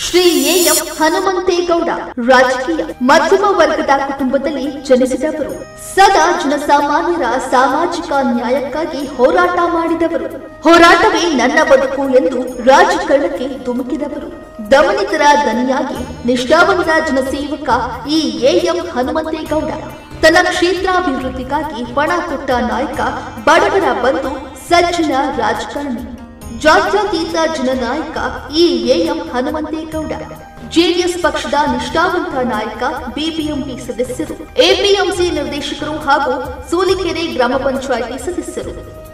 Shri M Hanumanthegowda ರಾಜಕೀಯ ಮಧ್ಯಮ ವರ್ಗದ ಕುಟುಂಬದಲ್ಲಿ ಜನಿಸಿದವರು. ಸದಾ ಜನಸಾಮಾನ್ಯರ ಸಾಮಾಜಿಕ ನ್ಯಾಯಕ್ಕಾಗಿ ಹೋರಾಟ ಮಾಡಿದವರು. ಹೋರಾಟವೇ ನನ್ನ ಬದುಕು ಎಂದು ರಾಜಕಾರಣಕ್ಕೆ ಧುಮುಕಿದವರು. ದಮನಿತರ ದನಿಯಾಗಿ ನಿಷ್ಠಾವಂತ ಜನಸೇವಕ ಈ ಎಂ ಹನುಮಂತೇಗೌಡ. ತನ್ನ ಕ್ಷೇತ್ರಾಭಿವೃದ್ಧಿಗಾಗಿ ಪಣ ಕೊಟ್ಟ ನಾಯಕ, ಬಡವರ ಬಂಧು, ಸಜ್ಜನ ರಾಜಕಾರಣಿ, ಜಾತ್ಯತೀತ ಜನನಾಯಕ ಈ ಎಂ ಹನುಮಂತೇಗೌಡ. ಜೆಡಿಎಸ್ ಪಕ್ಷದ ನಿಷ್ಠಾವಂತ ನಾಯಕ, ಬಿಬಿಎಂಪಿ ಸದಸ್ಯರು, ಎಪಿಎಂಸಿ ನಿರ್ದೇಶಕರು ಹಾಗೂ ಸೂಲಿಕೆರೆ ಗ್ರಾಮ ಪಂಚಾಯಿತಿ ಸದಸ್ಯರು.